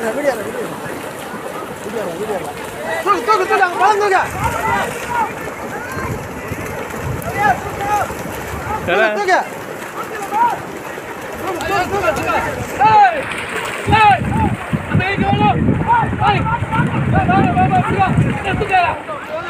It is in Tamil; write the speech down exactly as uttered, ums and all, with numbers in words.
这个这两个完了，这个。这个这个。这个这个这个。哎哎，没给我了！哎，来来来来来，这个这个这个。